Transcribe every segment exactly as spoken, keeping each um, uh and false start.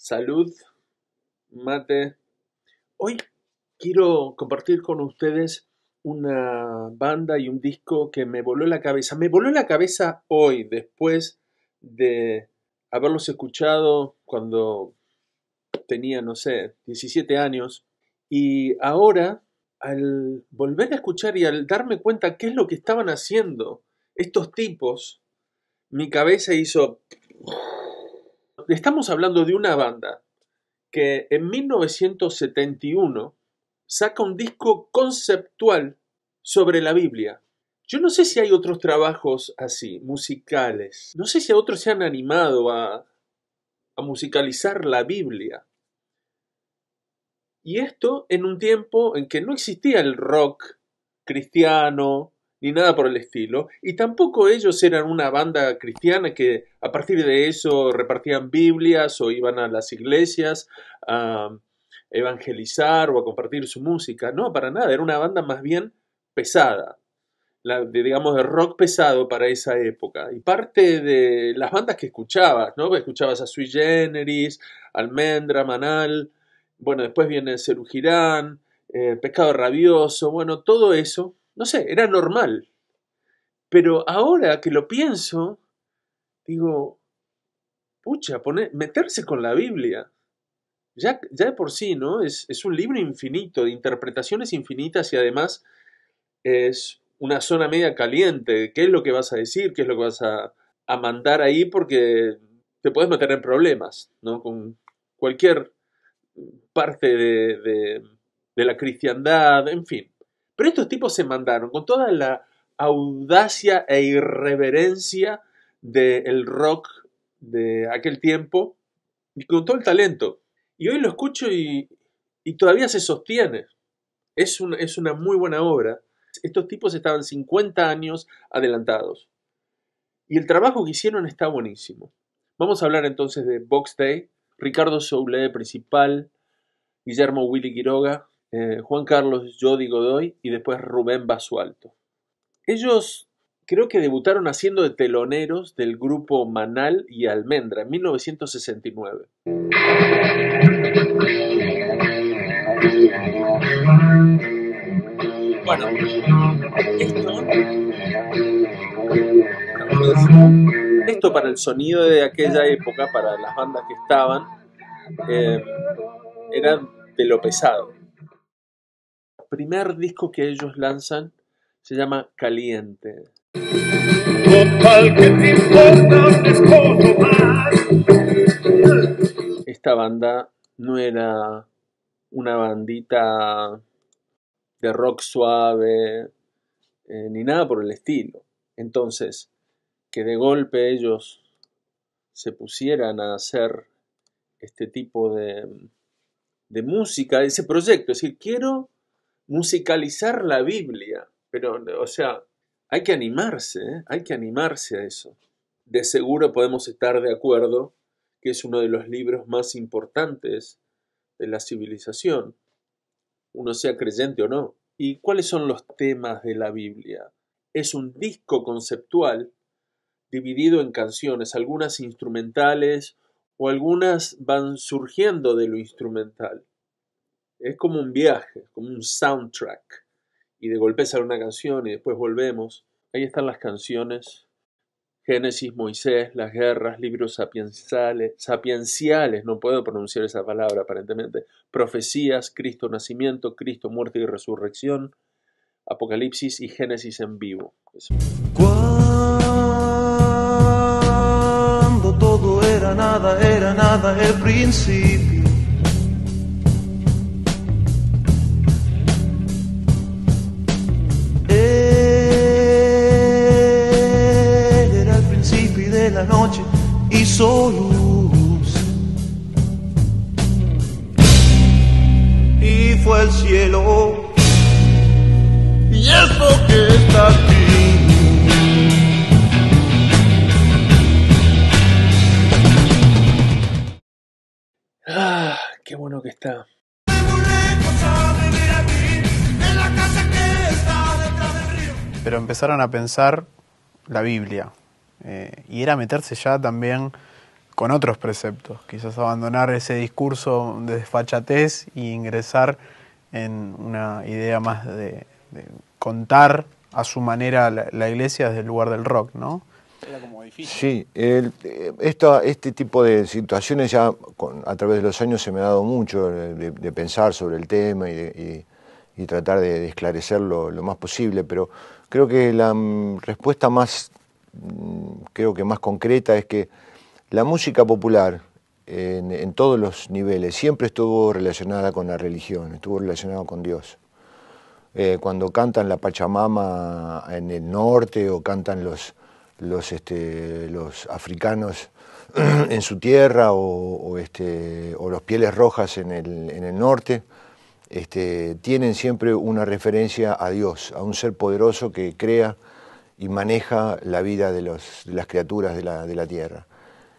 Salud, mate. Hoy quiero compartir con ustedes una banda y un disco que me voló la cabeza. Me voló la cabeza hoy, después de haberlos escuchado cuando tenía, no sé, diecisiete años. Y ahora, al volver a escuchar y al darme cuenta qué es lo que estaban haciendo estos tipos, mi cabeza hizo... Estamos hablando de una banda que en mil novecientos setenta y uno saca un disco conceptual sobre la Biblia. Yo no sé si hay otros trabajos así, musicales. No sé si otros se han animado a, a musicalizar la Biblia. Y esto en un tiempo en que no existía el rock cristiano ni nada por el estilo, y tampoco ellos eran una banda cristiana que a partir de eso repartían Biblias o iban a las iglesias a evangelizar o a compartir su música. No, para nada, era una banda más bien pesada, la, de, digamos, de rock pesado para esa época. Y parte de las bandas que escuchabas, ¿no? Escuchabas a Sui Generis, Almendra, Manal, bueno, después viene Serú Girán, eh, Pescado Rabioso, bueno, todo eso, no sé, era normal. Pero ahora que lo pienso, digo, pucha, poner, meterse con la Biblia, ya, ya de por sí, ¿no? Es, es un libro infinito, de interpretaciones infinitas y además es una zona media caliente. ¿Qué es lo que vas a decir? ¿Qué es lo que vas a, a mandar ahí? Porque te puedes meter en problemas, ¿no? Con cualquier parte de, de, de la cristiandad, en fin. Pero estos tipos se mandaron con toda la audacia e irreverencia del rock de aquel tiempo y con todo el talento. Y hoy lo escucho y, y todavía se sostiene. Es, un, es una muy buena obra. Estos tipos estaban cincuenta años adelantados. Y el trabajo que hicieron está buenísimo. Vamos a hablar entonces de Box Day, Ricardo Soule principal, Guillermo Willy Quiroga, eh, Juan Carlos Jody Godoy y después Rubén Basualto. Ellos creo que debutaron haciendo de teloneros del grupo Manal y Almendra en mil novecientos sesenta y nueve. Bueno, esto, esto para el sonido de aquella época, para las bandas que estaban, eh, era de lo pesado. El primer disco que ellos lanzan se llama Caliente. Total, que te importa un escozo más. Esta banda no era una bandita de rock suave, eh, ni nada por el estilo. Entonces, que de golpe ellos se pusieran a hacer este tipo de, de música, ese proyecto, es decir, quiero musicalizar la Biblia, pero, o sea, hay que animarse, ¿eh? Hay que animarse a eso. De seguro podemos estar de acuerdo que es uno de los libros más importantes de la civilización, uno sea creyente o no. ¿Y cuáles son los temas de la Biblia? Es un disco conceptual dividido en canciones, algunas instrumentales o algunas van surgiendo de lo instrumental. Es como un viaje, como un soundtrack. Y de golpe sale una canción y después volvemos. Ahí están las canciones. Génesis, Moisés, las guerras, libros sapienciales, sapienciales, no puedo pronunciar esa palabra aparentemente. Profecías, Cristo nacimiento, Cristo muerte y resurrección, Apocalipsis y Génesis en vivo. Eso. Cuando todo era nada, era nada el principio. La noche hizo luz y fue el cielo y es lo que está aquí. Ah, qué bueno que está. Pero empezaron a pensar la Biblia. Eh, y era meterse ya también con otros preceptos, quizás abandonar ese discurso de desfachatez e ingresar en una idea más de, de contar a su manera la, la iglesia desde el lugar del rock, ¿no? Era como difícil. Sí, el, esta, este tipo de situaciones ya con, a través de los años se me ha dado mucho de, de pensar sobre el tema y, de, y, y tratar de, de esclarecerlo lo más posible, pero creo que la m, respuesta más, creo que más concreta es que la música popular en, en todos los niveles siempre estuvo relacionada con la religión, estuvo relacionada con Dios. Eh, cuando cantan la Pachamama en el norte o cantan los, los, este, los africanos en su tierra o, o, este, o los Pieles Rojas en el, en el norte, este, tienen siempre una referencia a Dios, a un ser poderoso que crea y maneja la vida de, los, de las criaturas de la, de la tierra.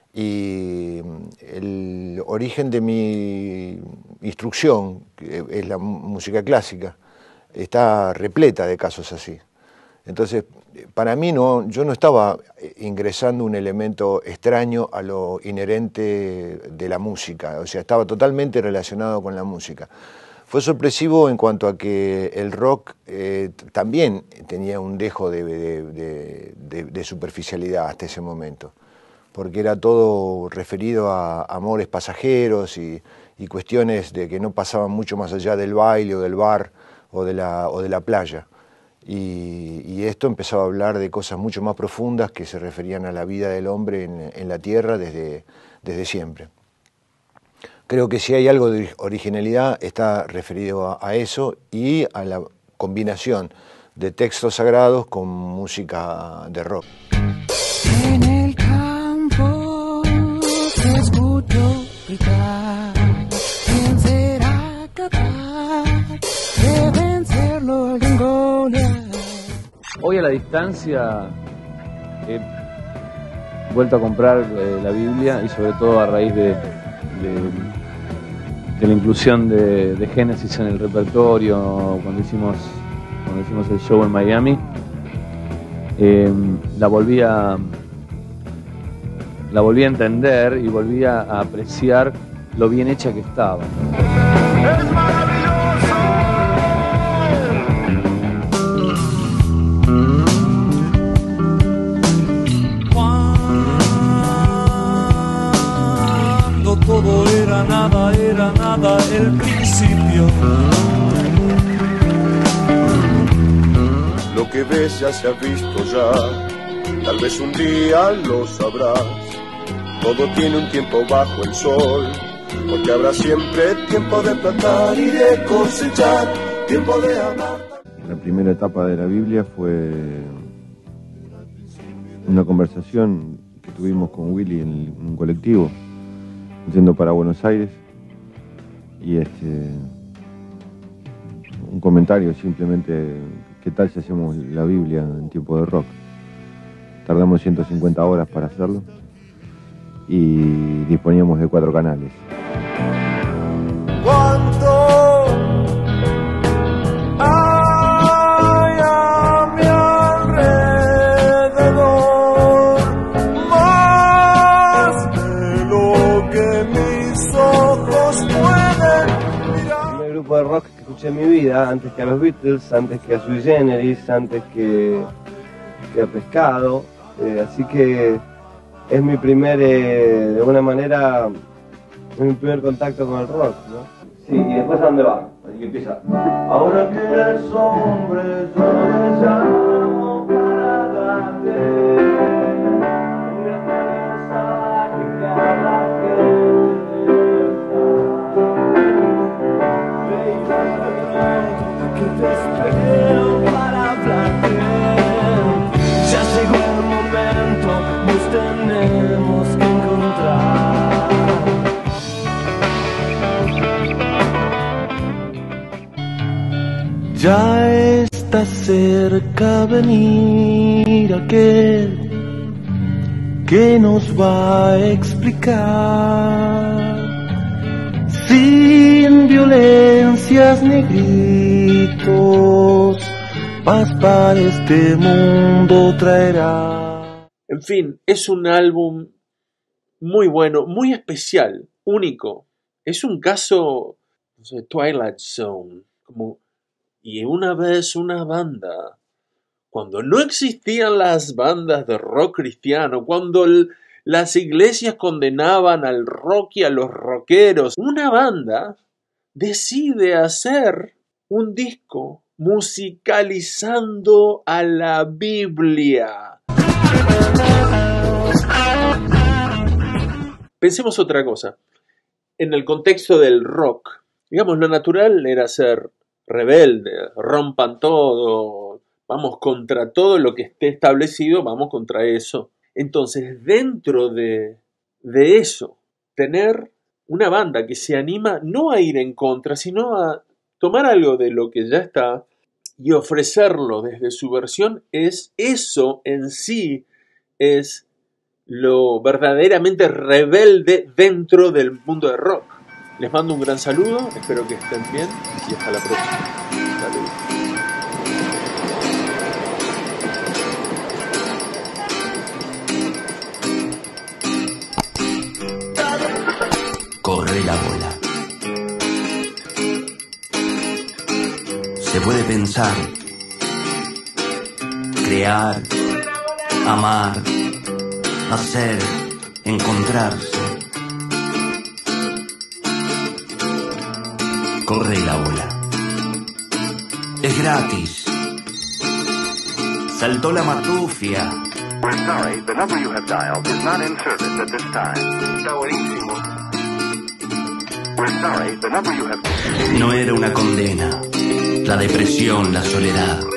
Y el origen de mi instrucción, que es la música clásica, está repleta de casos así. Entonces, para mí no, yo no estaba ingresando un elemento extraño a lo inherente de la música, o sea, estaba totalmente relacionado con la música. Fue sorpresivo en cuanto a que el rock eh, también tenía un dejo de, de, de, de, de superficialidad hasta ese momento, porque era todo referido a amores pasajeros y, y cuestiones de que no pasaban mucho más allá del baile o del bar o de la, o de la playa. Y, y esto empezaba a hablar de cosas mucho más profundas que se referían a la vida del hombre en, en la tierra desde, desde siempre. Creo que si hay algo de originalidad está referido a, a eso y a la combinación de textos sagrados con música de rock. En el campo te escucho gritar, ¿quién será capaz de vencerlo en Goliat? Hoy a la distancia he vuelto a comprar eh, la Biblia y sobre todo a raíz de, de, de la inclusión de, de Génesis en el repertorio cuando hicimos, cuando hicimos el show en Miami. Eh, la volví a la volví a entender y volví a apreciar lo bien hecha que estaba. ¡Es maravilloso! Cuando todo era nada, era nada el principio. Lo que ves ya se ha visto ya, tal vez un día lo sabrás. Todo tiene un tiempo bajo el sol, porque habrá siempre tiempo de plantar y de cosechar, tiempo de amar. La primera etapa de la Biblia fue una conversación que tuvimos con Willy en un colectivo, yendo para Buenos Aires, y este un comentario simplemente: ¿qué tal si hacemos la Biblia en tiempo de rock? Tardamos ciento cincuenta horas para hacerlo y disponíamos de cuatro canales. ¿Cuánto hay a mi alrededor? Más de lo que mis ojos pueden mirar. El primer grupo de rock que escuché en mi vida, antes que a los Beatles, antes que a Sui Generis, antes que, que a Pescado, eh, así que es mi primer, eh, de alguna manera, es mi primer contacto con el rock, ¿no? Sí, y después ¿a dónde va? Así que empieza. Ahora que eres hombre, yo te llamo para darte una mensaje que a la gente le que te espero para hablarte. Ya llegó el momento, nos tenemos que encontrar. Ya está cerca venir aquel que nos va a explicar, sin violencias ni gritos, paz para este mundo traerá. En fin, es un álbum muy bueno, muy especial, único. Es un caso, no sé, Twilight Zone, como, y una vez una banda, cuando no existían las bandas de rock cristiano, cuando el, las iglesias condenaban al rock y a los rockeros, una banda decide hacer un disco musicalizando a la Biblia. Pensemos otra cosa. En el contexto del rock, digamos, lo natural era ser rebelde, rompan todo, vamos contra todo lo que esté establecido, vamos contra eso. Entonces, dentro de, de eso, tener una banda que se anima no a ir en contra, sino a tomar algo de lo que ya está y ofrecerlo desde su versión, es eso en sí, es lo verdaderamente rebelde dentro del mundo de rock. Les mando un gran saludo, espero que estén bien y hasta la próxima. Saludos. Corre la bola. Se puede pensar, crear, amar, hacer, encontrarse. Corre la bola. Es gratis. Saltó la matufia. We're sorry, the number you have dialed is not in service at this time. Está buenísimo. We're sorry, the number you have... No era una condena, la depresión, la soledad.